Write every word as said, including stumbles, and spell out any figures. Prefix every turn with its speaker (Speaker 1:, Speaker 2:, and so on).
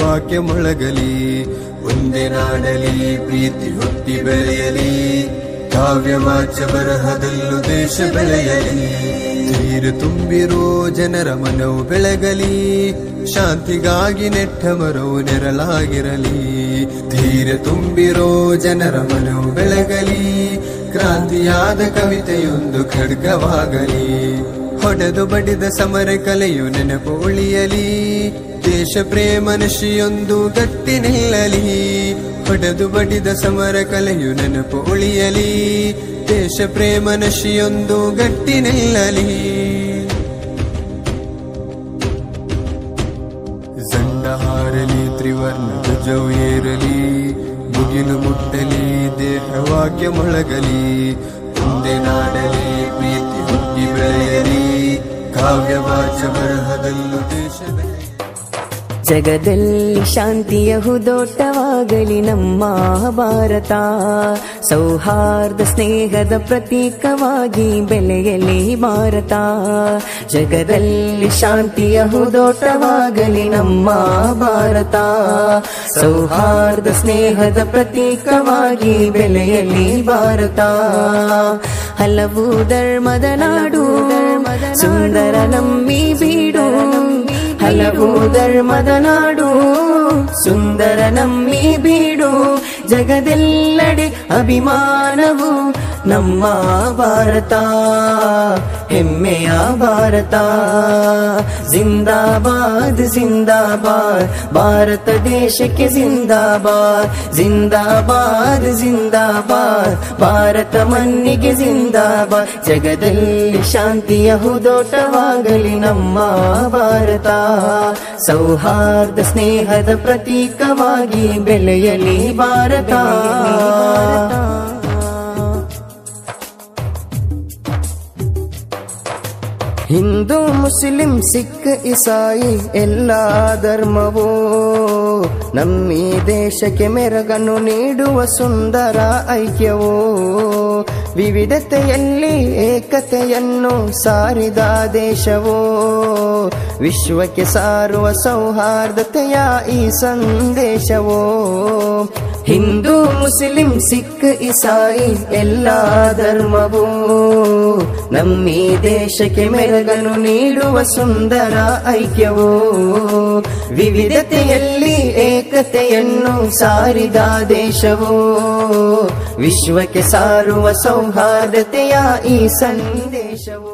Speaker 1: ವಾಕ್ಯ ಮೊಳಗಲಿ, ಒಂದೇ ನಾಡಲಿ ಪ್ರೀತಿ ಹುಟ್ಟಿ ಬೆಳೆಯಲಿ, ಕಾವ್ಯ ವಾಚ್ಯ ಬರಹದಲ್ಲೂ ದೇಶ ಬೆಳೆಯಲಿ. ಧೀರ ತುಂಬಿರೋ ಜನರ ಮನವು ಬೆಳಗಲಿ, ಶಾಂತಿಗಾಗಿ ನೆಟ್ಟ ಮರವು ನೆರಳಾಗಿರಲಿ. ಧೀರ ತುಂಬಿರೋ ಜನರ ಮನವು ಬೆಳಗಲಿ, ಕ್ರಾಂತಿಯಾದ ಕವಿತೆಯೊಂದು ಖಡ್ಗವಾಗಲಿ. ಹೊಡೆದು ಬಡಿದ ಸಮರ ಕಲೆಯು ನೆನಪು ಉಳಿಯಲಿ, ದೇಶ ಪ್ರೇಮ ನಶಿಯೊಂದು ಗಟ್ಟಿ ನಿಲ್ಲಲಿ. ಹೊಡೆದು ಬಡಿದ ಸಮರ ಕಲೆಯು ನೆನಪು ಉಳಿಯಲಿ, ದೇಶ ಪ್ರೇಮ ನಶಿಯೊಂದು ಗಟ್ಟಿ ನಿಲ್ಲಲಿ. ಜಂಡ ಹಾರಲಿ, ತ್ರಿವರ್ಣ ಧ್ವಜವು ಏರಲಿ, ಮುಗಿಲು ಮುಟ್ಟಲಿ, ದೇಹ ವಾಕ್ಯ ಮೊಳಗಲಿ, ಒಂದೇ ನಾಡಲಿ ಪ್ರೀತಿ ಹುಟ್ಟಿ ಬೆಳೆಯಲಿ, ಕಾವ್ಯ ವಾಚ್ಯ ಬರಹದಲ್ಲೂ ದೇಶ ಬೆಳೆಯಲಿ.
Speaker 2: ಜಗದಲ್ಲಿ ಶಾಂತಿಯ ಹುದೋಟವಾಗಲಿ ನಮ್ಮ ಭಾರತ, ಸೌಹಾರ್ದ ಸ್ನೇಹದ ಪ್ರತೀಕವಾಗಿ ಬೆಳೆಯಲಿ ಭಾರತ. ಜಗದಲ್ಲಿ ಶಾಂತಿಯ ಹುದೋಟವಾಗಲಿ ನಮ್ಮ ಭಾರತ, ಸೌಹಾರ್ದ ಸ್ನೇಹದ ಪ್ರತೀಕವಾಗಿ ಬೆಳೆಯಲಿ ಭಾರತ. ಹಲವು ಧರ್ಮದ ನಾಡು, ಸುಂದರ ನಮ್ಮಿ ಬೀಡು, ಹಲವು ಧರ್ಮದ ನಾಡು, ಸುಂದರ ನಮ್ಮಿ ಬೀಡು. ಜಗದೆಲ್ಲೆಡೆ ಅಭಿಮಾನವು ನಮ್ಮ ಭಾರತ, ಹೆಮ್ಮೆಯ ಭಾರತ. ಜಿಂದಾಬಾದ್ ಜಿಂದಾಬಾದ್ ಭಾರತ ದೇಶಕ್ಕೆ ಜಿಂದಾಬಾದ್, ಜಿಂದಾಬಾದ್ ಜಿಂದಾಬಾದ್ ಭಾರತ ಮಣ್ಣಿಗೆ ಜಿಂದಾಬಾದ್. ಜಗದಲ್ಲಿ ಶಾಂತಿಯ ಹುದೋಟವಾಗಲಿ ನಮ್ಮ ಭಾರತ, ಸೌಹಾರ್ದ ಸ್ನೇಹದ ಪ್ರತೀಕವಾಗಿ ಬೆಳೆಯಲಿ ಭಾರತ. ಹಿಂದೂ ಮುಸ್ಲಿಂ ಸಿಖ್ ಇಸಾಯಿ ಎಲ್ಲ ಧರ್ಮವೋ ನಮ್ಮಿ ದೇಶಕ್ಕೆ ಮೆರಗನ್ನು ನೀಡುವ ಸುಂದರ ಐಕ್ಯವೋ. ವಿವಿಧತೆಯಲ್ಲಿ ಏಕತೆಯನ್ನು ಸಾರಿದ ದೇಶವೋ, ವಿಶ್ವಕ್ಕೆ ಸಾರುವ ಸೌಹಾರ್ದತೆಯ ಈ ಸಂದೇಶವೋ. ಹಿಂದೂ ಮುಸ್ಲಿಂ ಸಿಖ್ ಇಸಾಯಿ ಎಲ್ಲ ಧರ್ಮವೋ ನಮ್ಮಿ ದೇಶಕ್ಕೆ ಮೆರಗನ್ನು ನೀಡುವ ಸುಂದರ ಐಕ್ಯವೋ. ವಿವಿಧತೆಯಲ್ಲಿ ಏಕತೆಯನ್ನು ಸಾರಿದ ದೇಶವೋ, ವಿಶ್ವಕ್ಕೆ ಸಾರುವ ಸೌಹಾರ್ದತೆಯ ಈ ಸಂದೇಶವೋ.